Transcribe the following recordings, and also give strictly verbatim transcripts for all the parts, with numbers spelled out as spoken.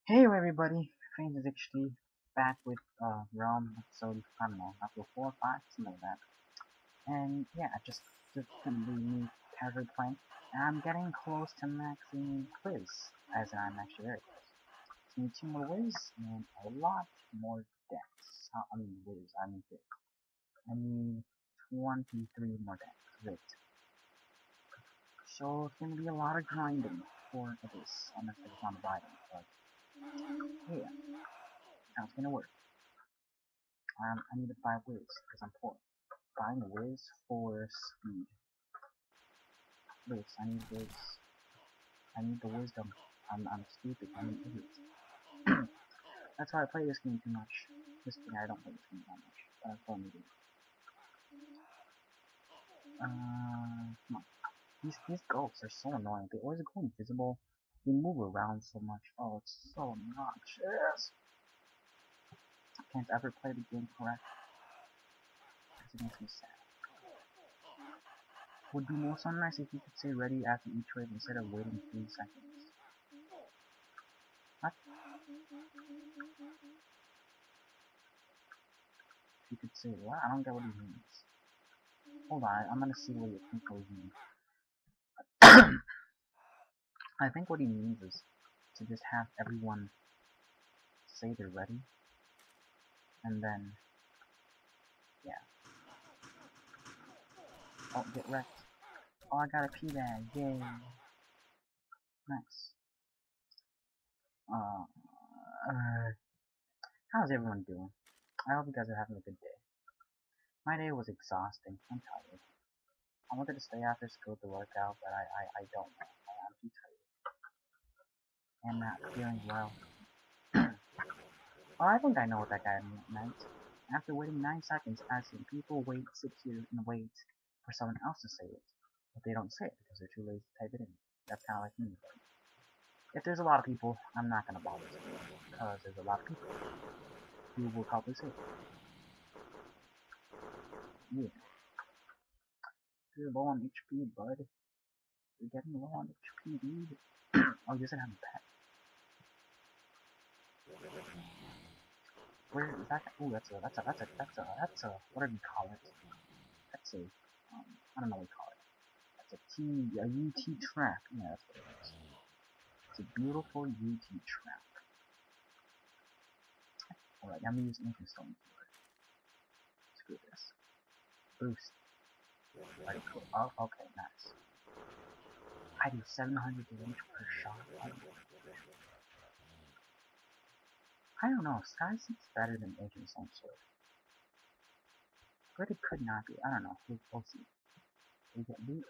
Hey everybody, Fangs H D back with uh Realm episode, I don't know, episode four or five, something like that. And yeah, just just gonna be me casually playing. And I'm getting close to maxing Quiz, as I'm actually very close. So I need two more Wiz and a lot more decks. Uh, I mean Wiz, I mean Vic. I need twenty-three more decks. Vic. So it's gonna be a lot of grinding for this, unless I just want to buy them, but yeah, how it's gonna work. Um, I need to buy Wiz, because I'm poor. Buying Wiz for speed. Wiz, I need Wiz. I need the wisdom. I'm, I'm stupid, I'm an idiot. That's why I play this game too much. Just kidding, I don't play this game that much. But that's what I'm doing. Uh, come on. These, these ghosts are so annoying. They always go invisible. They move around so much. Oh, it's so obnoxious. I can't ever play the game correct. Because it makes me sad. Would be more so nice if you could say ready after each wave instead of waiting three seconds. What? If you could say what? I don't get what he means. Hold on, I'm gonna see what you think what he means. I think what he means is to just have everyone say they're ready, and then, yeah. Oh, get wrecked. Oh, I got a P bag, yay. Nice. Uh, uh, how's everyone doing? I hope you guys are having a good day. My day was exhausting. I'm tired. I wanted to stay after school to work out, but I, I, I don't know. I, I'm too tired. And not feeling well. Oh, I think I know what that guy meant. After waiting nine seconds, I've seen people wait, sit here and wait for someone else to say it. But they don't say it because they're too lazy to type it in. That's kind of like me. But if there's a lot of people, I'm not going to bother saying it. Because there's a lot of people who will probably say it. Yeah. You're low on H P, bud. You're getting low on H P, dude. Oh, you doesn't have a pet. Where is that? Ooh, that's a, that's a, that's a, that's a, that's a, whatever you call it. That's a, um, I don't know what you call it. That's a T, a U T trap. Yeah, that's what it is. It's a beautiful U T trap. Alright, I'm gonna use Ancient Stone for it. Screw this. Boost. Alright, cool. Oh, okay, nice. I do seven hundred damage per shot. I don't know, Sky seems better than Ancient Stone Sword. But it could not be. I don't know. We'll, we'll see. We get loot.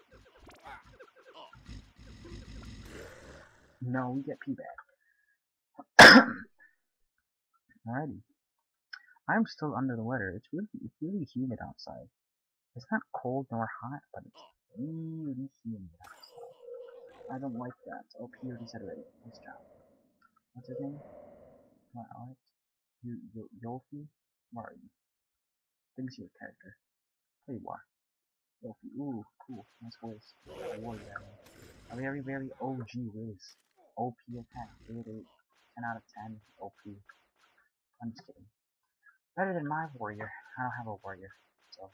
No, we get P-Bag. Alrighty. I'm still under the weather. It's really, it's really humid outside. It's not cold nor hot, but it's really humid outside. I don't like that. Oh, P already said already. Nice job. What's his name? What, Alex? You, you, Yofi? Where are you? Think your character. There you are. Yofi. Ooh, cool. Nice Wiz. A warrior. A very, very O G Wiz. O P attack. eight eight. ten out of ten. O P. I'm just kidding. Better than my warrior. I don't have a warrior. So.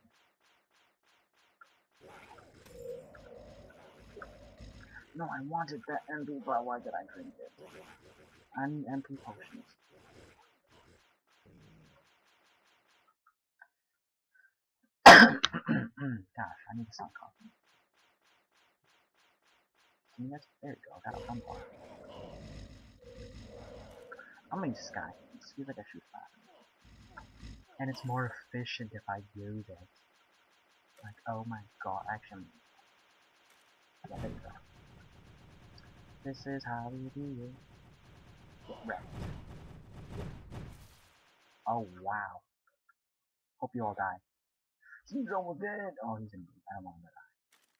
No, I wanted that M P, but why did I drink it? I need M P potions. Gosh, I need a sun coffee. Can you guys? There you go. I got a fun one. I'm gonna use Sky. It feels like I shoot faster. And it's more efficient if I use it. Like, oh my god, actually. Yeah, there you go. This is how we do it. Get wrecked. Oh wow. Hope you all die. He's almost dead! Oh, he's in me. I don't want him to die.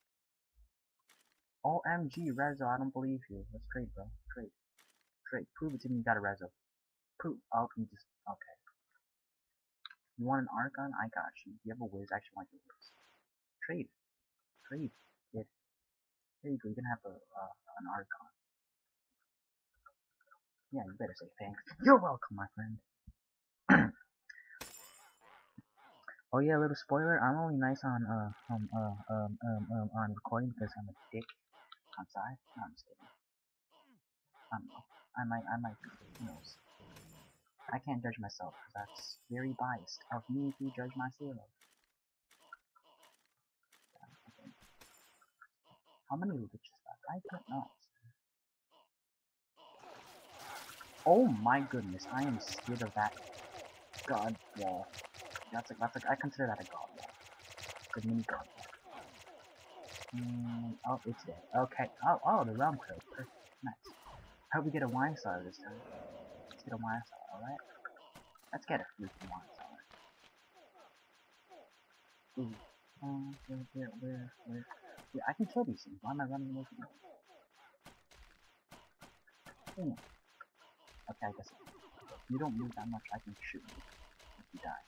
O M G, Rezo, I don't believe you. Let's trade, bro. Trade. Trade. Prove it to me you got a Rezo. Prove. Oh, you just. Okay. You want an Archon? I got you. You have a Wiz? I actually want your Wiz. Trade. Trade, kid. There you go. You can have a, uh, an Archon. Yeah, you better say thanks. You're welcome, my friend. Oh yeah, little spoiler. I'm only nice on uh um uh um um um on recording because I'm a dick outside. No, I'm just kidding. I don't know. I might I might be. Who knows? I can't judge myself because that's very biased of me to judge myself. Okay. How many liches left? I don't know. Oh my goodness, I am scared of that god wall. That's like that's like I consider that a god wall. It's a mini god wall. Mm, oh, it's dead. Okay. Oh, oh, the realm code. Perfect. Nice. I hope we get a wine cellar this time. Let's get a wine cellar, alright? Let's get a freaking wine cellar. Ooh. Um, where, where, where, where? Wait, I can kill these things. Why am I running away from them? Damn. Okay, I guess if you don't move that much, I can shoot you if you die.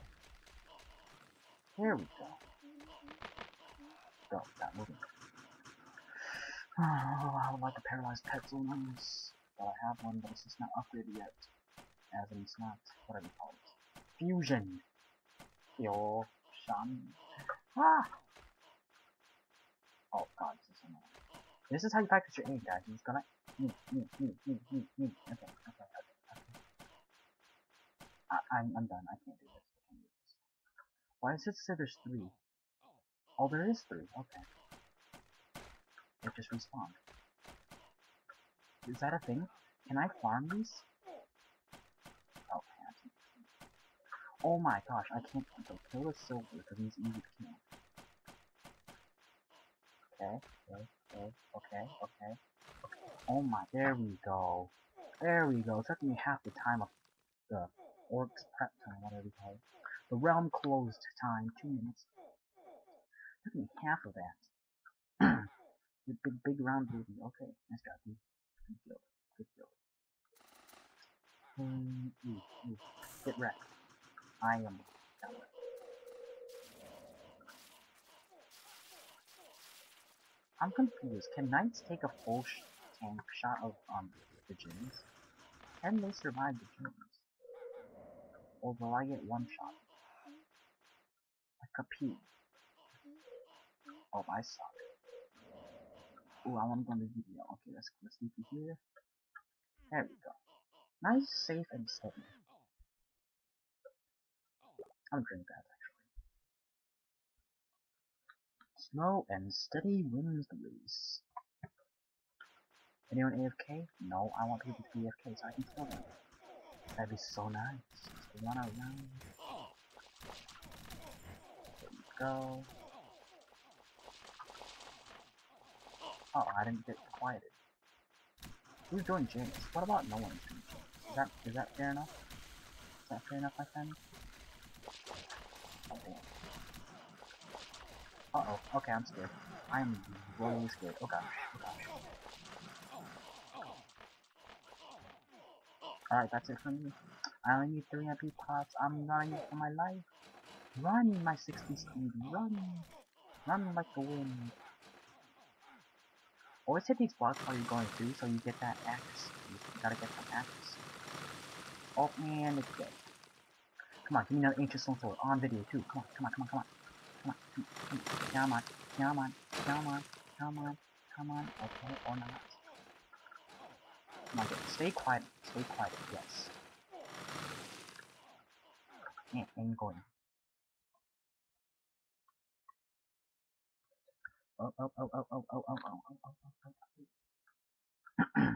There we go. Go, stop moving. Oh, I would like a paralyzed pet so nice. But I have one, but it's just not upgraded yet. As in, it's not, what do we call it? Fusion! Yo, Shan. Ah! Oh god, this is annoying. This is how you practice your aim, guys. You just gotta. Mm, mm, mm, mm, mm, mm. Okay, okay, okay, okay. I, I'm, I'm done. I can't do this. I can't do this. Why does it say there's three? Oh, there is three. Okay. It just respawned. Is that a thing? Can I farm these? Oh, can't. Oh my gosh, I can't so kill the silver because he's easy to kill. Okay, okay, okay, okay, okay. Oh my, there we go. There we go. It took me half the time of the orc's prep time, whatever you call it. The realm closed time, two minutes. It took me half of that. The big, big round baby. Okay, nice job, dude. Good kill. Good kill. Mm, ooh, ooh. Get wrecked. I am. I'm confused. Can knights take a full sh tank shot of um the gyms? Can they survive the gyms? Or will I get one shot? Like a pea. Oh, I suck. Ooh, I want to go in the video. Okay, let's let's leave it here. There we go. Nice, safe, and steady. I'm drink that actually. Slow and steady wins the race. Anyone A F K? No, I want people to be A F K so I can kill them. That'd be so nice. Just run around. There we go. Oh, I didn't get quieted. Who's doing gyms? What about no one's doing gyms? Is that is that fair enough? Is that fair enough, my friend? Oh damn. Uh oh. Okay, I'm scared. I'm really scared. Oh gosh. Oh gosh. Alright, that's it for me. I only need three M P pots. I'm running for my life. Run, my sixty speed. Run. Run like the wind. Always hit these blocks while you're going through so you get that axe. You gotta get some axe. Oh man, it's dead. Come on, give me another ancient stone sword on video too. Come on, come on, come on, come on. Come on, come on, come on, come on, come on, come on. Okay, or not. Come on, stay quiet, stay quiet, yes. And, and going. Oh, oh, oh, oh, oh, oh, oh, oh, oh, oh, oh.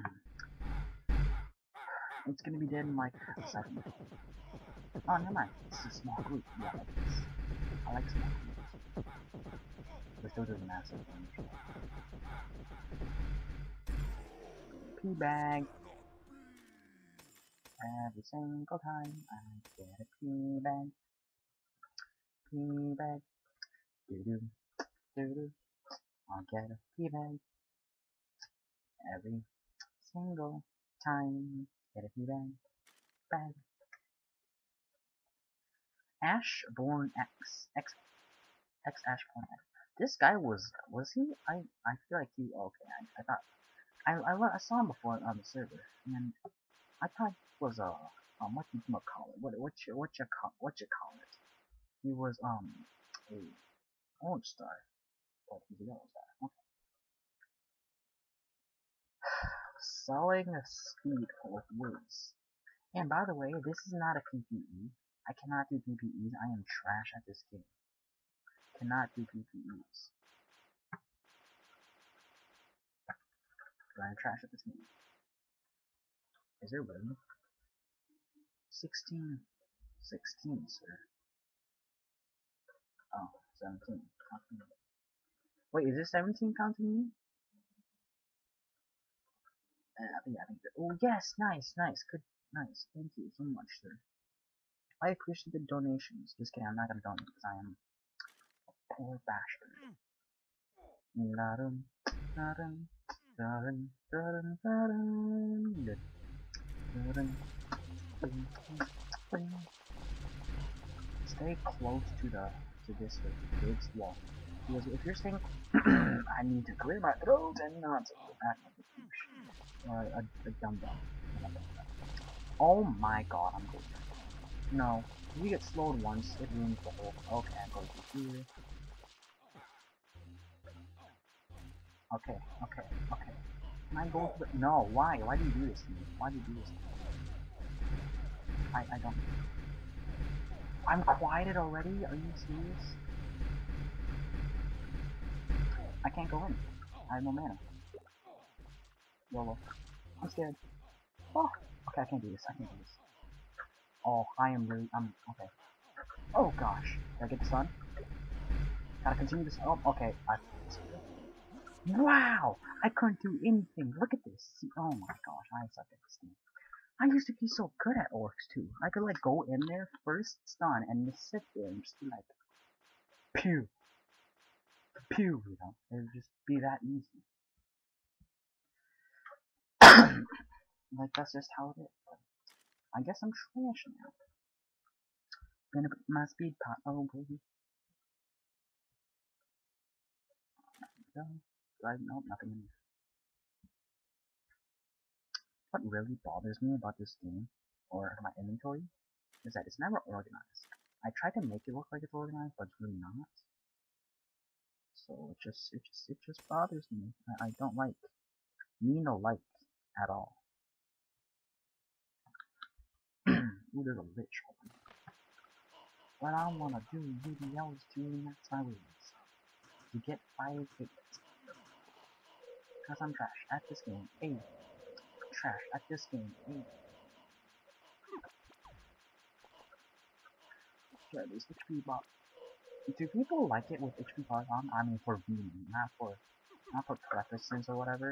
It's gonna be dead in like a second. Oh, never mind. This is a small group. Yeah, I like this. I like small groups. But still does massive damage. Pea bag. Every single time I get a pea bag. Pea bag. Doo doo. Doo doo. I'll get a pea bag. Every single time. Get a pea bag. Bag. Ashborn X. X. X Ashborn X. This guy was, was he? I, I feel like he, okay, I, I thought, I, I, I saw him before on the server, and I thought he was a um what you call it? What what you what you call what you call it? He was um a orange star, but he's a yellow star. Okay. Selling a speed full of words. And by the way, this is not a P P E. I cannot do P P Es. I am trash at this game. Cannot do P P Es. I am trash at this game. Is there really? Sixteen. Sixteen, sir. Oh, seventeen. Wait, is this seventeen counting me? Uh, I think, I think that, oh yes, nice, nice, good, nice, thank you so much, sir. I appreciate the donations. Just kidding, I'm not gonna donate because I am a poor bastard. Da-dum, da-dum, da-dum, da-dum, da-dum, da-dum, da-dum. Stay close to the to this big wall. Because if you're saying I need to clear my throat and not act like a douche or a, a dumbbell. Oh my god, I'm good. No, if you get slowed once, it ruins the whole. Okay, I'm going to here. Okay, okay, okay. Can I go to the. No, why? Why do you do this to me? Why do you do this to me? I, I don't. I'm quieted already? Are you serious? I can't go in. I have no mana. YOLO. I'm scared. Oh, okay, I can't do this. I can't do this. Oh, I am really. I'm okay. Oh gosh, did I get the sun? Gotta continue this. Oh, okay. I. Wow, I couldn't do anything. Look at this. See, oh my gosh, I suck at this game. I used to be so good at orcs too. I could like go in there first stun and just sit there and just be like, pew, pew. You know, it would just be that easy. Like that's just how it is. But I guess I'm trash now. Gonna put my speed pot. Oh baby. Right? Nope, nothing in there. What really bothers me about this game, or my inventory, is that it's never organized. I try to make it look like it's organized, but it's really not. So it just, it just, it just bothers me. I, I don't like, me no like, at all. Ooh, there's a lich open. What I wanna do, baby, I was doing that sideways. To get five hits. Cause I'm trash at this game. Hey. Trash at this game. Hey. Sure, this H P bar. Do people like it with H P bars on? I mean, for beaming, not for, not for preferences or whatever.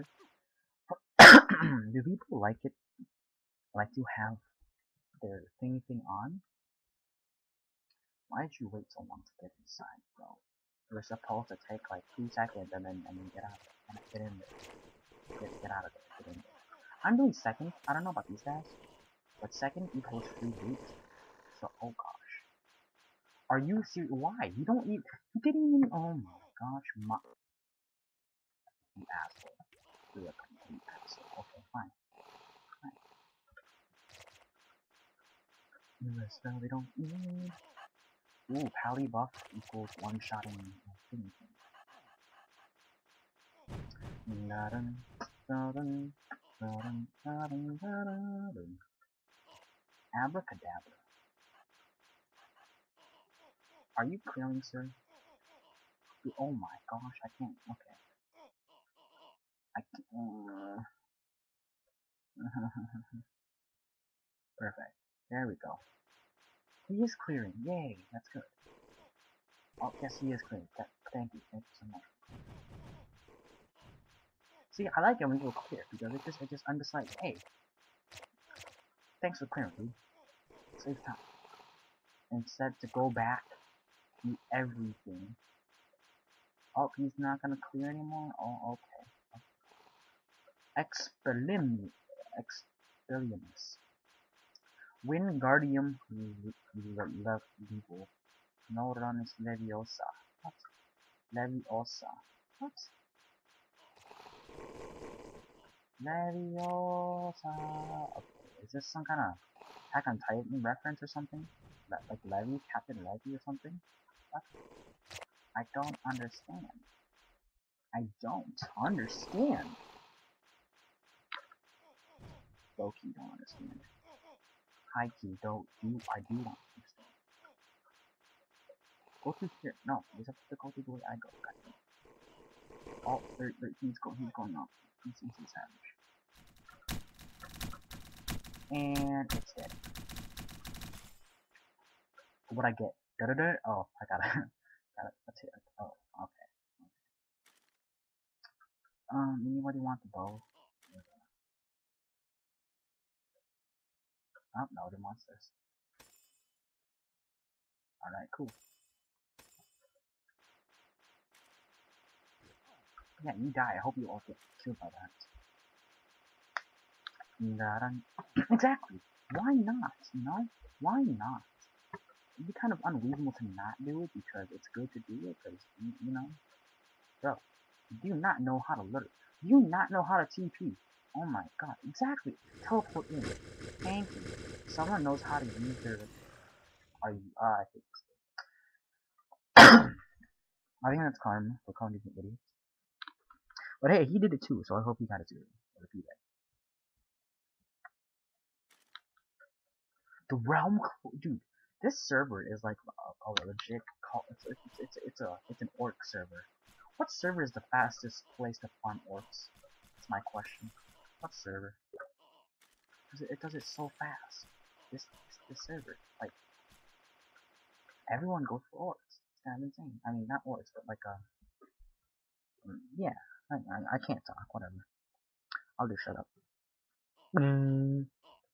Do people like it, like to have their thingy thing on? Why did you wait so long to get inside, bro? You were supposed to take like two seconds and then and then get out and get in there. Get get out of there. Get in there. I'm doing second. I don't know about these guys, but second equals free loot. So oh gosh, are you serious? Why? You don't eat. You didn't even. Oh my gosh, my you asshole. You're a complete asshole. Okay, fine. Fine. U S they don't need. Ooh, pally buff equals one shotting thing. Abracadabra. Are you clearing, sir? Oh my gosh, I can't. Okay. I can't. Uh... Perfect. There we go. He is clearing. Yay, that's good. Oh, yes, he is clearing. That, thank you. Thank you so much. See, I like it when people clear because it just, it just, I'm just like, hey, thanks for clearing, dude. Save time. Instead to go back, do everything. Oh, he's not gonna clear anymore? Oh, okay. Expelliarmus. Expelliarmus. Wingardium Level. No run is Leviosa. What? Leviosa. What? Leviosa. Okay, Is this some kind of Attack on Titan reference or something? Like Levy, Captain Levy or something? What? I don't understand. I don't understand. Low-key don't understand. High-key, don't do I do not understand. Go through here. No, you're supposed to go through the way I go. Gotcha. Oh, there, there, he's going. He's going up. He's, he's a savage. And it's dead. What'd I get? Da da da. Oh, I got it. Got it. Let's hit it. Oh, okay. Um, anybody want the bow? Oh, no, they wants this. Alright, cool. Yeah, you die. I hope you all get killed by that. Exactly. Why not? You know? Why not? It'd be kind of unreasonable to not do it because it's good to do it because, you, you know? Bro, do you not know how to literally... Do you not know how to T P? Oh my god, exactly. Teleport in. Thank you. Someone knows how to use their... Are you... Uh, I think... I think that's karma for calling these idiots. But hey, he did it too, so I hope he got it too. Repeat it. The realm, dude. This server is like a, a legit call. It's, it's it's it's a it's an orc server. What server is the fastest place to farm orcs? That's my question. What server? Because it, it does it so fast. This this, this server, like everyone goes for orcs. It's kind of insane. I mean, not orcs, but like uh, yeah. I, I, I can't talk, whatever. I'll just shut up. Mm.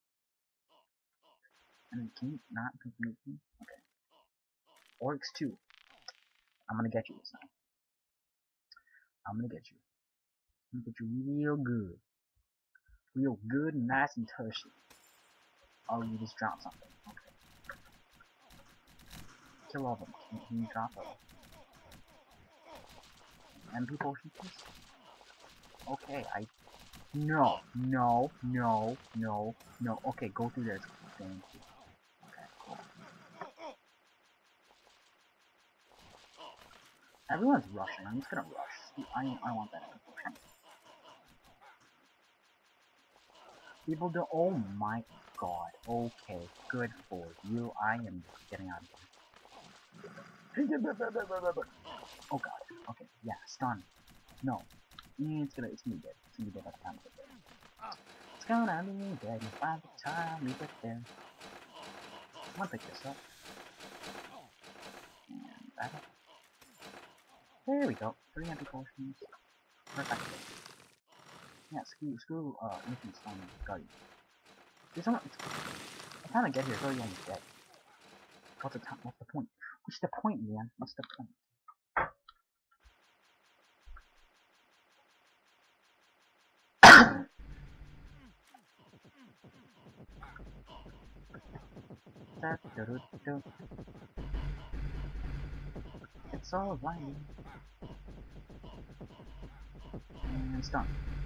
I mean, can you not confuse me? Okay. Orcs two. I'm gonna get you this time. I'm gonna get you. I'm gonna get you real good. Real good, nice and tushy. Oh, you just dropped something. Okay. Kill all of them. Can, can you drop a M P potion, please? Okay, I... No, no, no, no, no. Okay, go through this. Thank you. Okay, cool. Everyone's rushing. I'm just gonna rush. I, I want that M P potion. People do- Oh my god. Okay, good for you. I am getting out of here. Oh god. Okay, yeah, stun. No. It's gonna, it's gonna be dead. It's gonna be dead by the time we get there. It's gonna be dead by the time we get there. I'm gonna pick this up. And back up. There we go. Three empty potions. Perfect. Yeah, screw, screw, uh, infant stun guardian. There's someone, it's, by the time I get here, it's already almost dead. What's the time, what's the point? What's the point, man? What's the point? It's all right. And stun.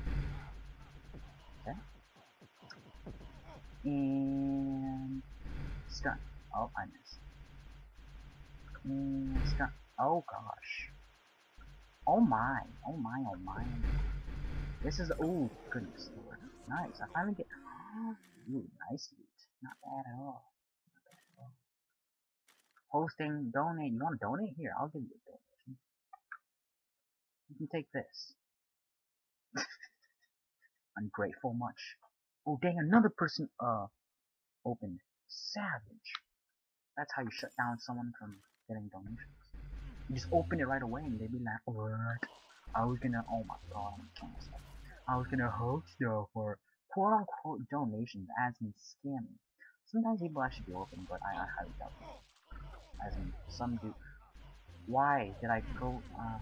Okay. And stun. Oh, I missed. And stun. Oh gosh. Oh my. Oh my. Oh my. This is. Oh goodness. Nice. I finally get. Ooh, nice loot. Not bad at all. Not bad at all. Hosting, donate. You want to donate? Here, I'll give you a donation. You can take this. Ungrateful much. Oh dang, another person uh opened. Savage. That's how you shut down someone from getting donations. You just open it right away and they be like, what? I was gonna, oh my god, I'm gonna kill myself. I was gonna host you for quote unquote donations as in scamming. Sometimes people actually do open, but I, I highly doubt it. As in, some do. Why did I go, uh,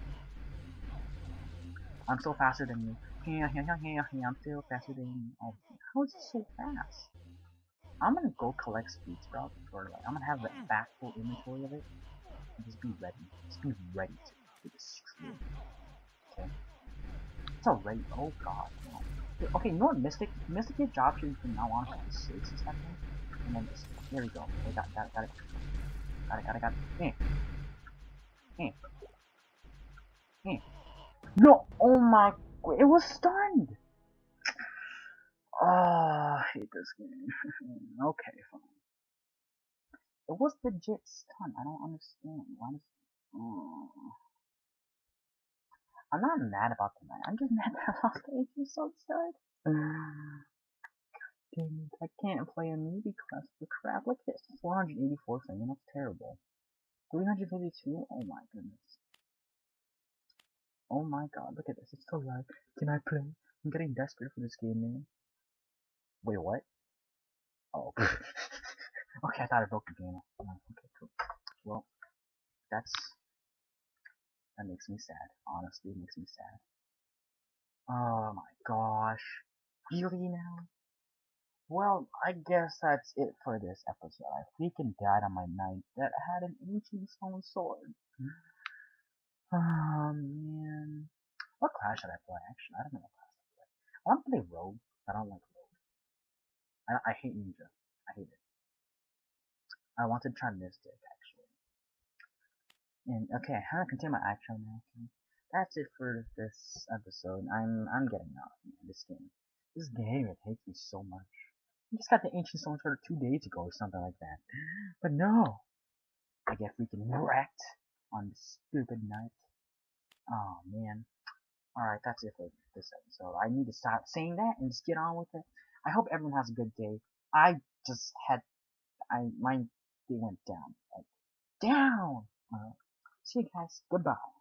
I'm still faster than you. I'm still faster than you. Oh, how is it so fast? I'm gonna go collect speed sprout or like I'm gonna have a back full inventory of it and just be ready. Just be ready to, to destroy. Okay. It's already. Oh god. No. Okay, you know what, Mystic? Mystic, your job should from now on be six seconds. And then just, there we go. Okay, got, got it, got it. Got it, got it, got it. Eh, eh, eh. No! Oh my, it was stunned! Oh, I hate this game. Okay, fine. It was legit stun. I don't understand. Why does... Oh. I'm not mad about the night. I'm just mad that I lost the H P so sad. Dang it, I can't play a movie class for crap. Look at this. four hundred eighty-four frame. That's terrible. three hundred fifty-two? Oh my goodness. Oh my god, look at this. It's still live. Can I play? I'm getting desperate for this game, man. Wait, what? Oh. Okay, I thought I broke the game. Okay, cool. Well, that's... That makes me sad. Honestly, it makes me sad. Oh my gosh. Really now? Well, I guess that's it for this episode. I freaking died on my knight that had an ancient stone sword. Oh man. What class should I play? Actually, I don't know what class to play. I want to play rogue. I don't like rogue. I, I hate ninja. I hate it. I want to try mystic actually. And okay, how to continue my action now? Okay. That's it for this episode. I'm I'm getting out, man. This game. This game it hates me so much. I just got the ancient stone sword two days ago or something like that. But no, I get freaking wrecked on this stupid night. Oh man. Alright, that's it for this episode. I need to stop saying that and just get on with it. I hope everyone has a good day. I just had I my day went down. Like down. Uh, see you guys. Goodbye.